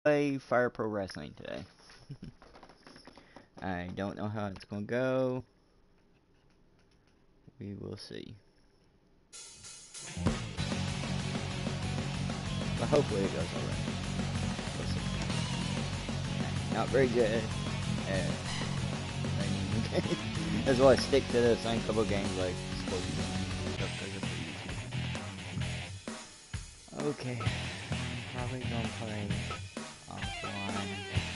play Fire Pro Wrestling today. I don't know how it's gonna go. We will see. But hopefully it goes alright. We'll see. Not very good. That's why I stick to the same couple games like sports games. Okay. Probably gonna play offline.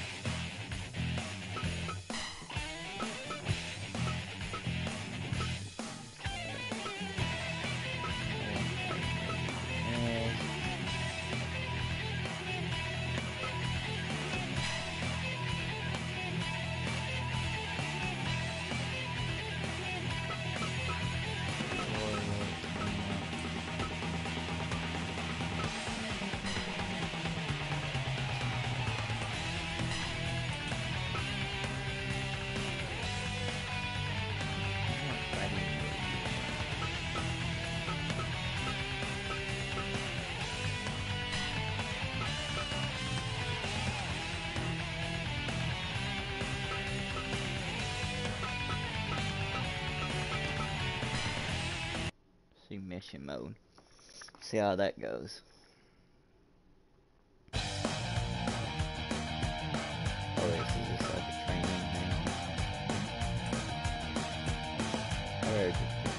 Mission mode. See how that goes. Oh, this is just like a training thing. Alright.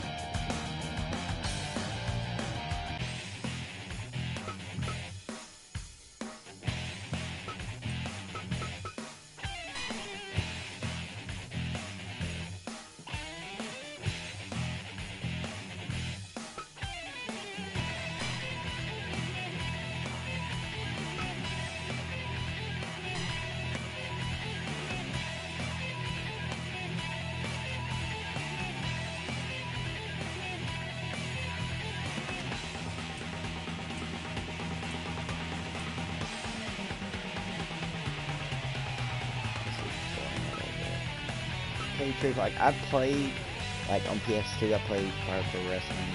Truth, like I've played, like on PS2, I played Fire Pro Wrestling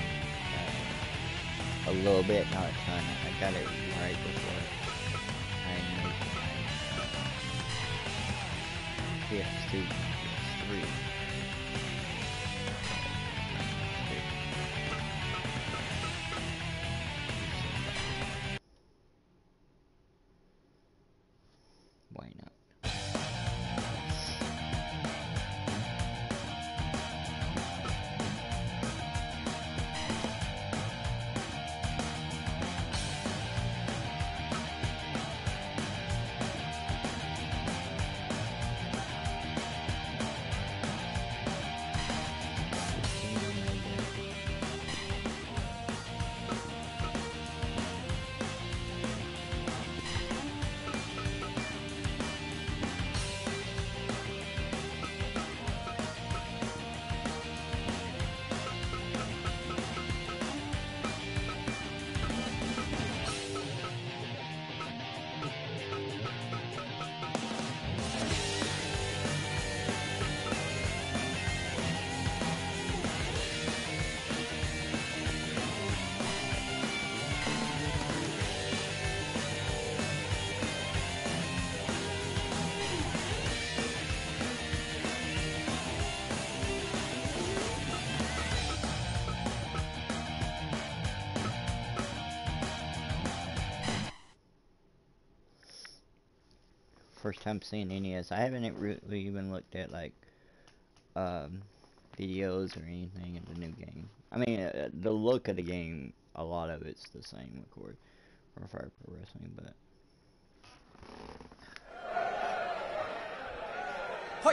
a little bit, not a ton. I got it right before I moved to my PS2, PS3. Why not? First time seeing NES. I haven't really even looked at like videos or anything in the new game. I mean, the look of the game, a lot of it's the same, of course, for Fire Pro Wrestling, but. Hi.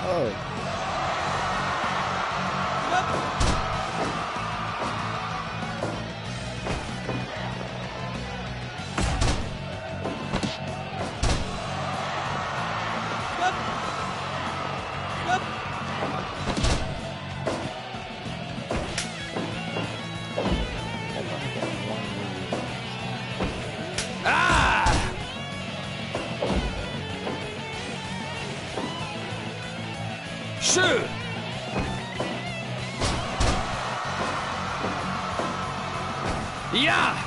Oh. Shoot! Yeah!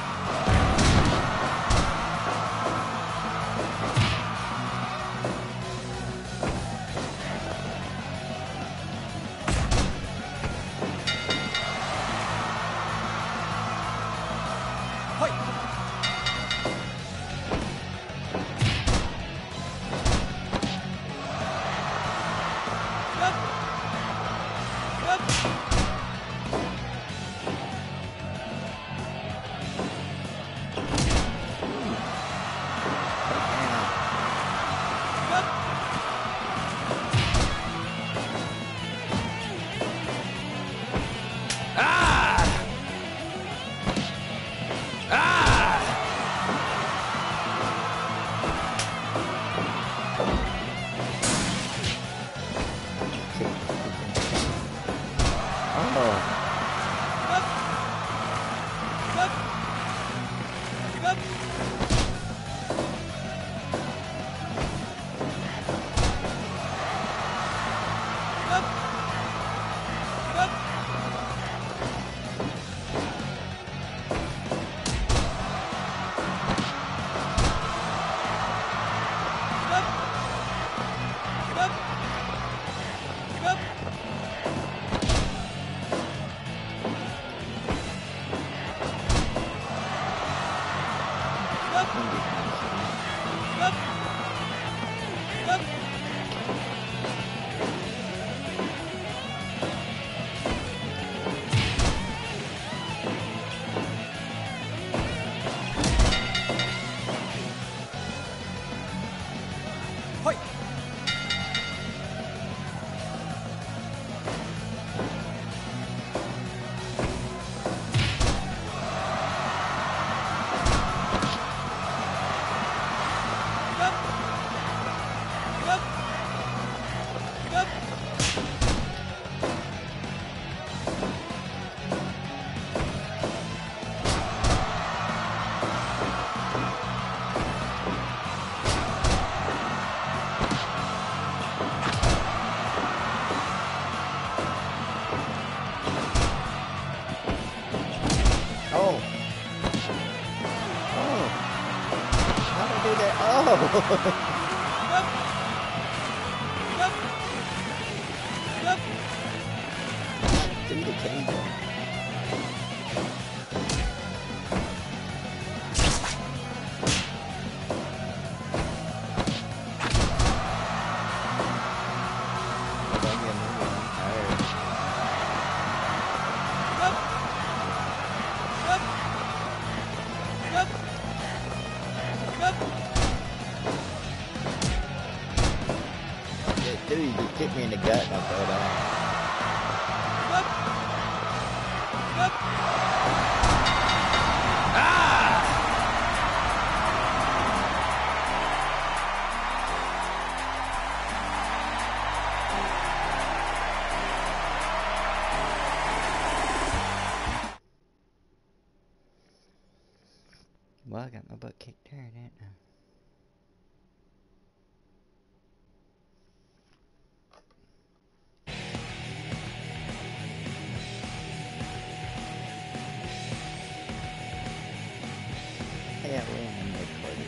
Through the table. Dude, you just kicked me in the gut and I fell down. Well, I got my butt kicked there, didn't I? Yeah, we're in the mid-quarter.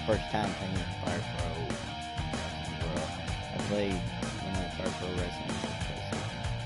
first time playing Fire Pro Wrestling. I played Fire Pro Wrestling for PlayStation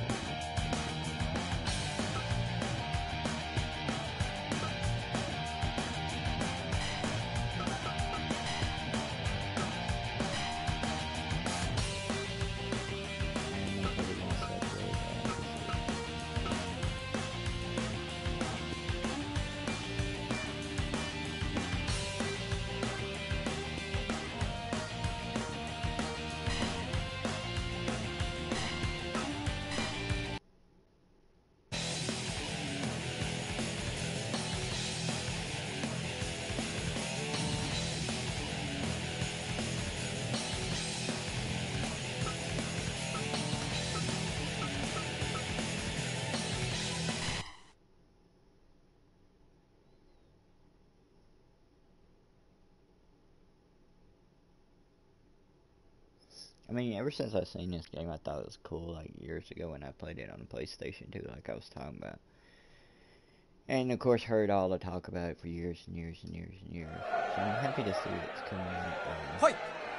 2. I mean, ever since I seen this game, I thought it was cool, like, years ago when I played it on the PlayStation 2, like I was talking about. And, of course, heard all the talk about it for years and years and years and years. So I'm happy to see it's coming out. Hoi!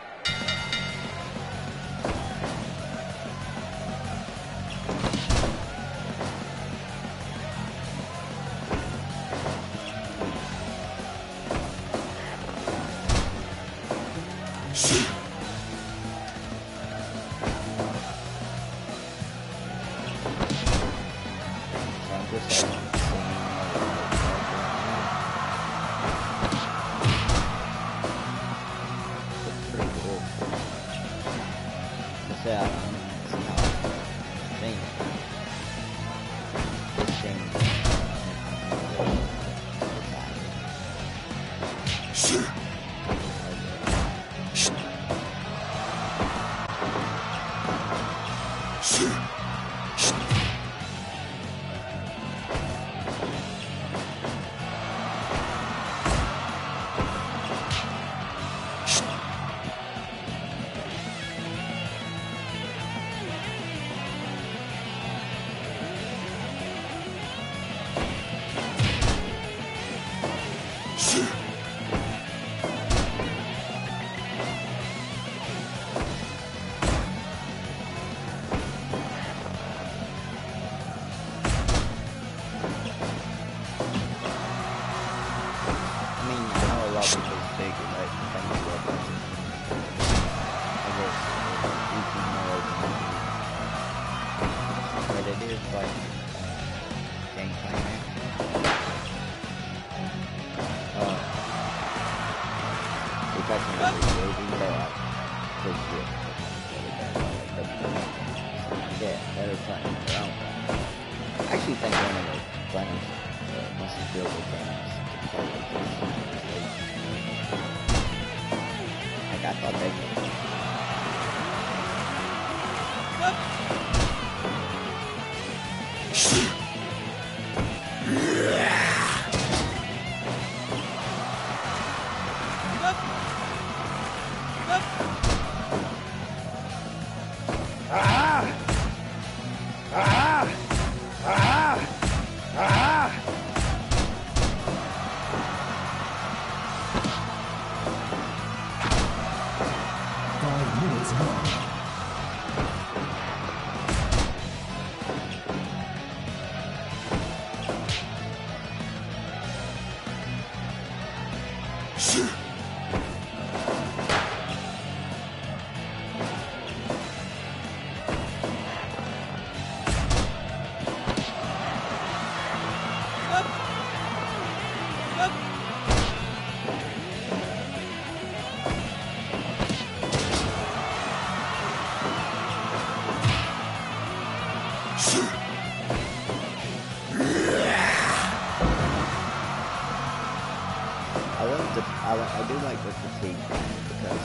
I do like the fatigue because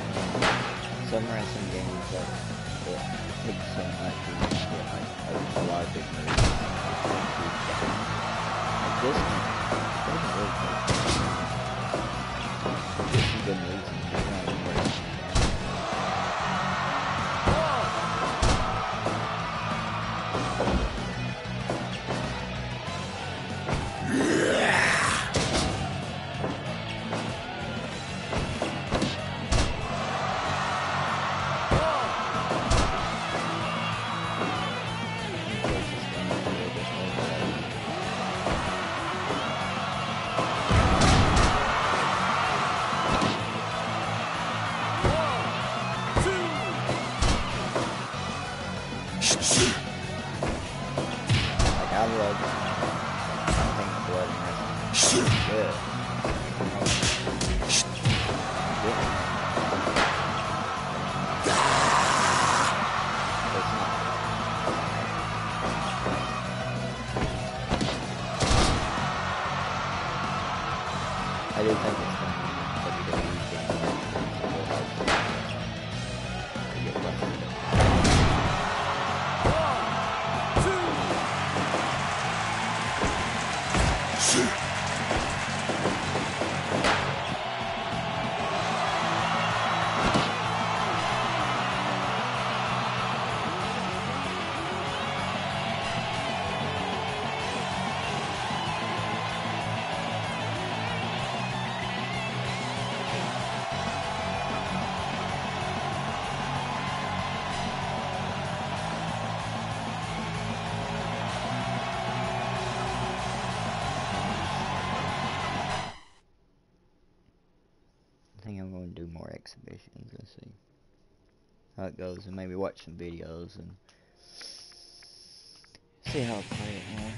some wrestling games it takes so much to get like a lot of big moves. Like this one, it doesn't really take. Get some good moves and you're not even worried. I do think it's fun. WWE I think I'm going to do more exhibitions and see how it goes, and maybe watch some videos and see how I play it more.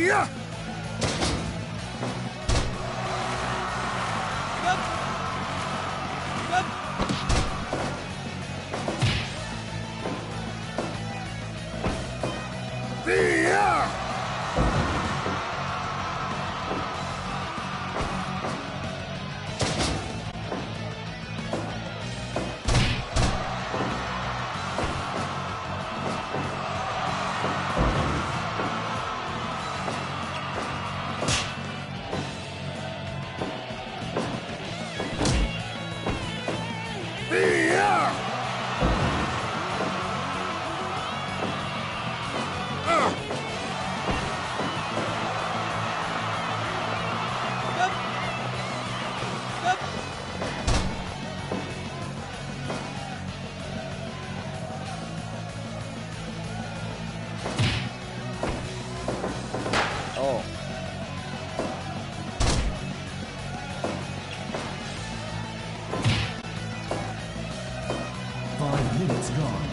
Oh. 5 minutes gone.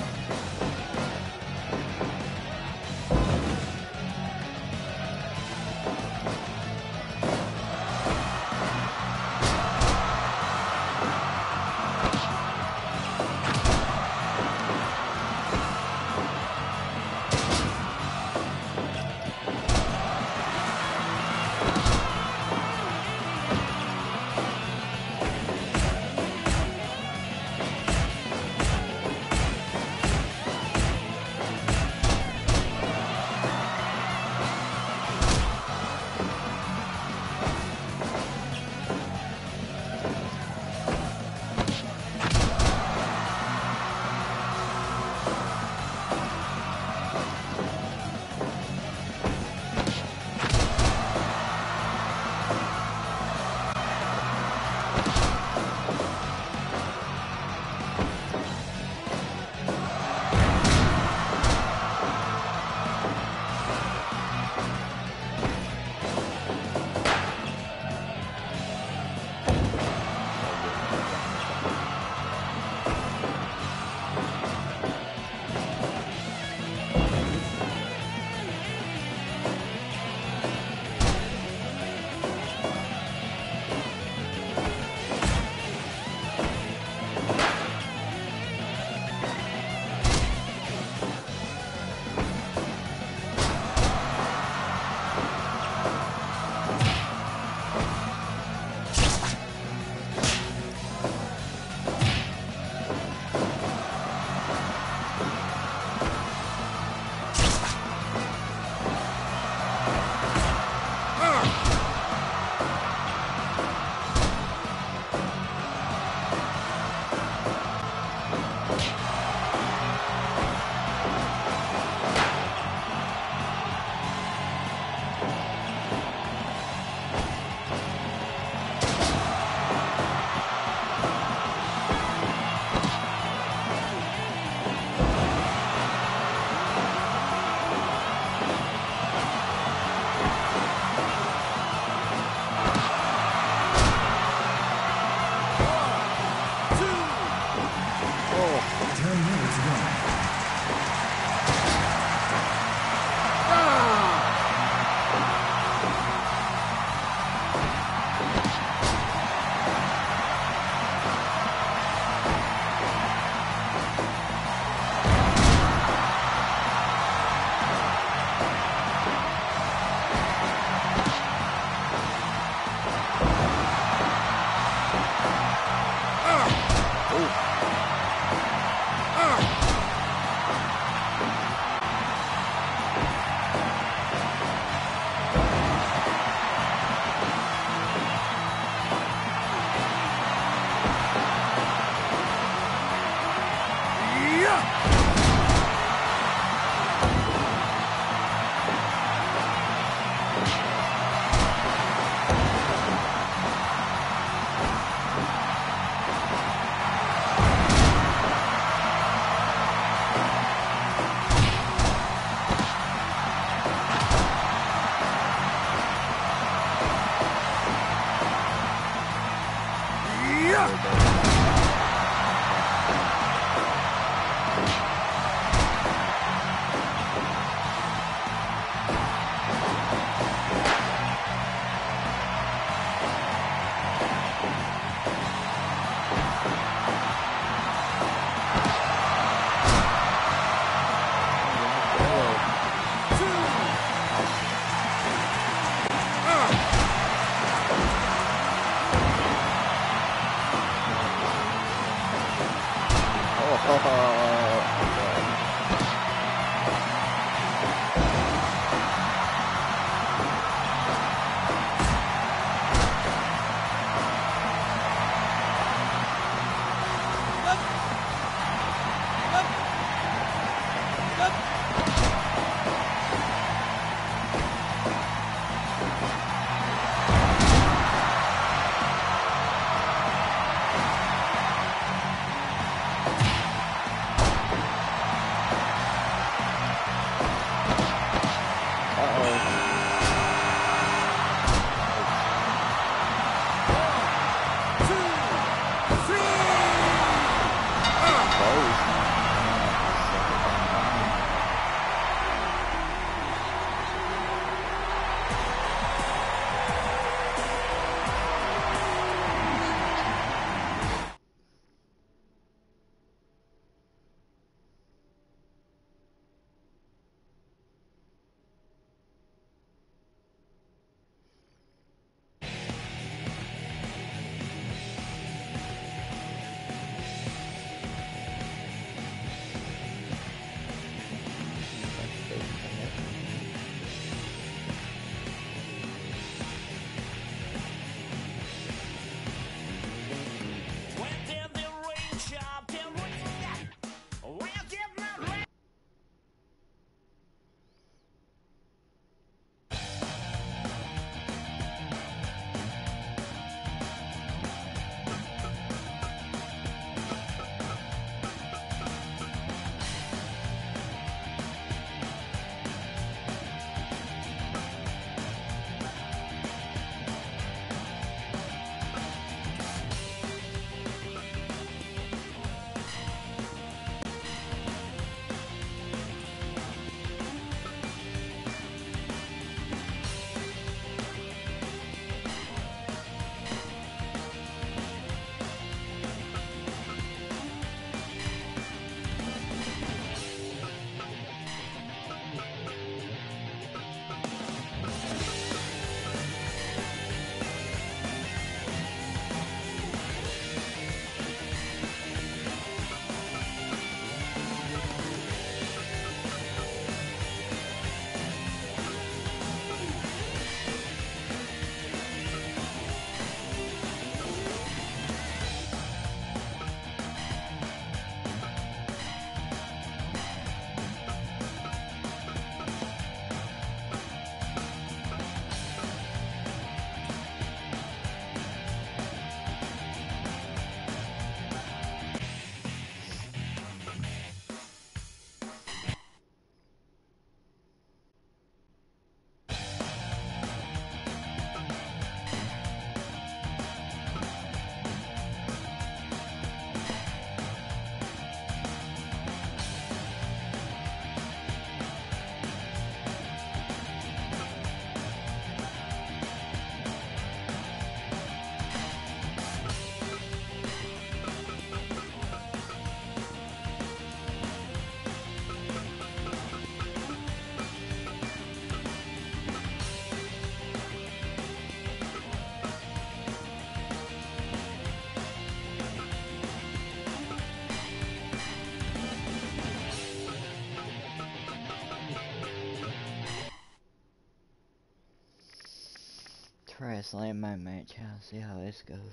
Try to slam my match out, see how this goes.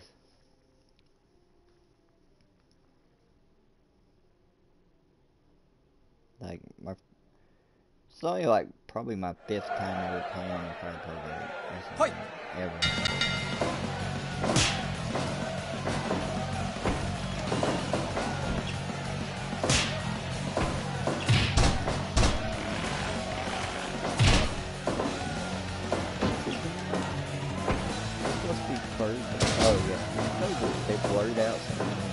Like, it's only like probably my 5th time ever playing if I play that ever. Oh yeah, they blurred out something.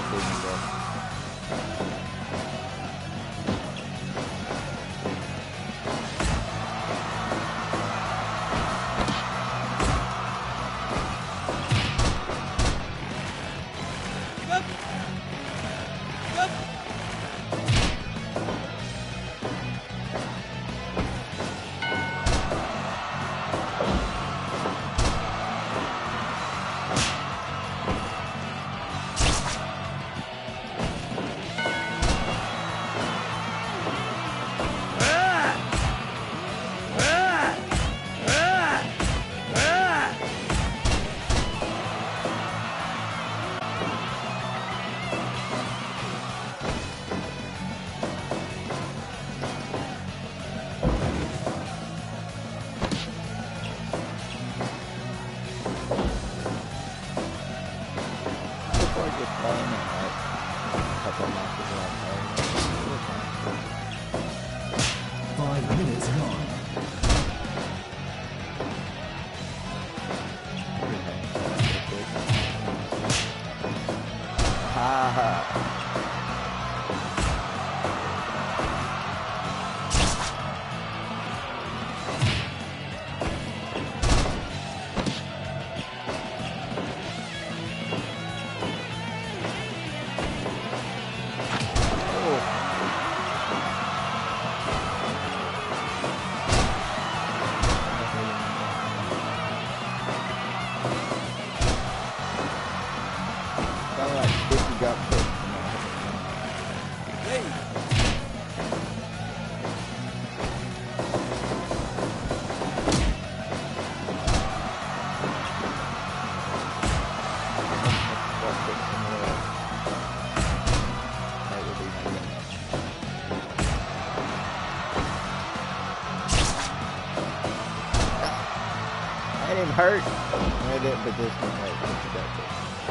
Hurt. I didn't, but this one hurt.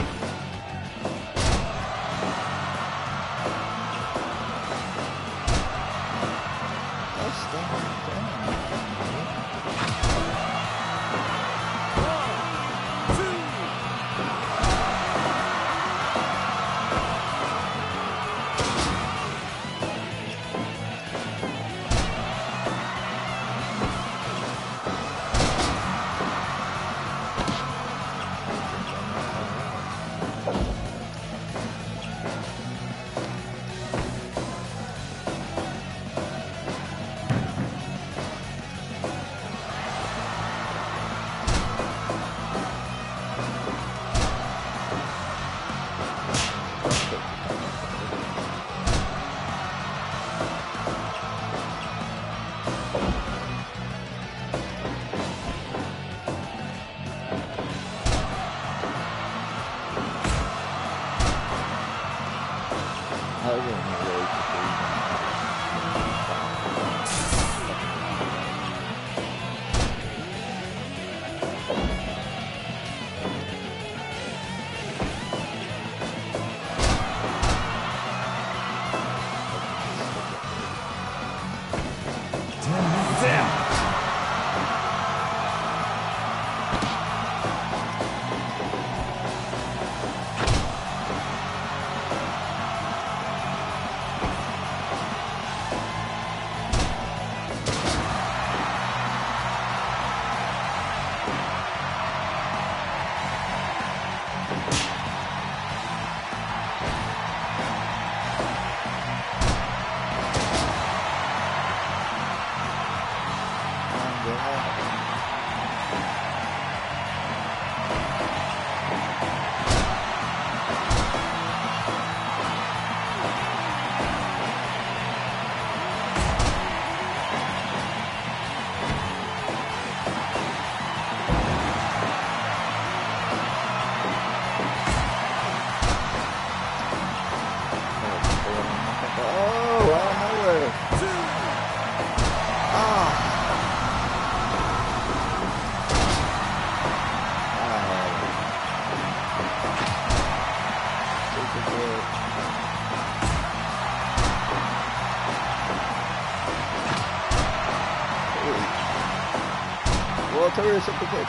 Tourist at the pitch.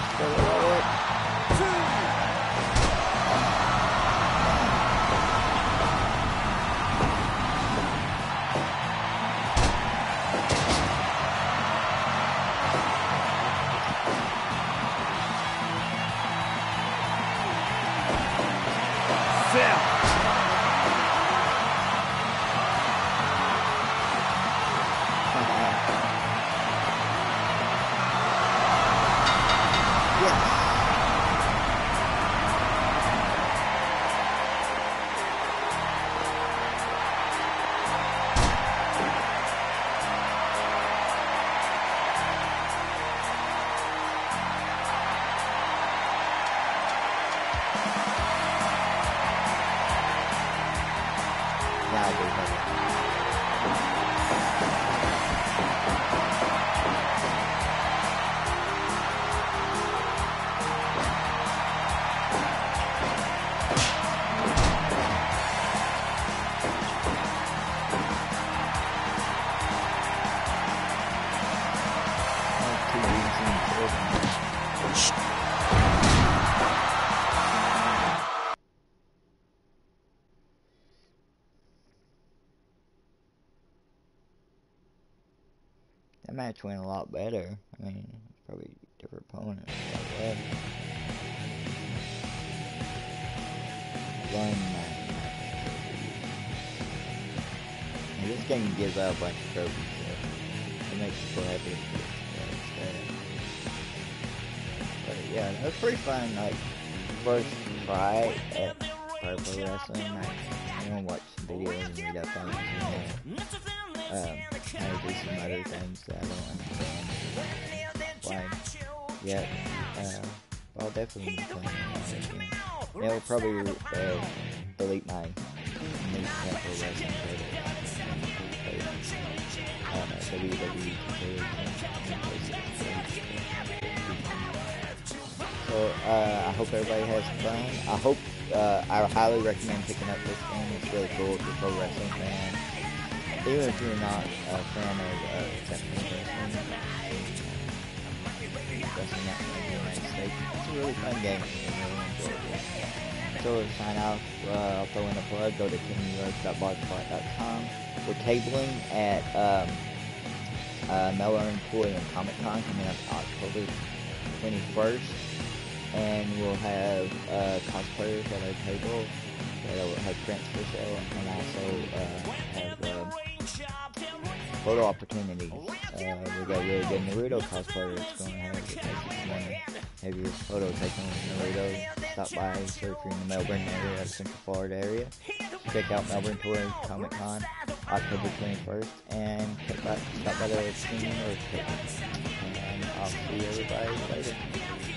now, dude. That match went a lot better. I mean, it's probably a different opponent. One match. And this game gives out a bunch of trophies, so it makes people happy. But yeah, that was pretty fun. Like, first try at pro wrestling. I'm gonna watch some videos and read up on it. I do some other things that I don't understand why yet. I'll definitely be playing it again. They'll probably delete my new pro wrestling WWE. So I hope everybody has fun. I highly recommend picking up this game. It's really cool if you're a pro wrestling fan. Even if you're not a fan of Japanese wrestling out in the United States, it's a really fun game. I'm really enjoyable. So to sign off, I'll throw in a plug. Go to kingnews.blogspot.com. We're tabling at Melbourne Toy and Comic Con coming up October 21st. And we'll have cosplayers at our table that will have prints for sale, and also have photo opportunities. We got really good Naruto cosplayers going to have it. If you want to have your photo taken with Naruto, stop by, so if you're in the Melbourne area or Central Florida area, check out Melbourne Toy Comic Con October 21st, and stop by the screening or tickets. And I'll see everybody later.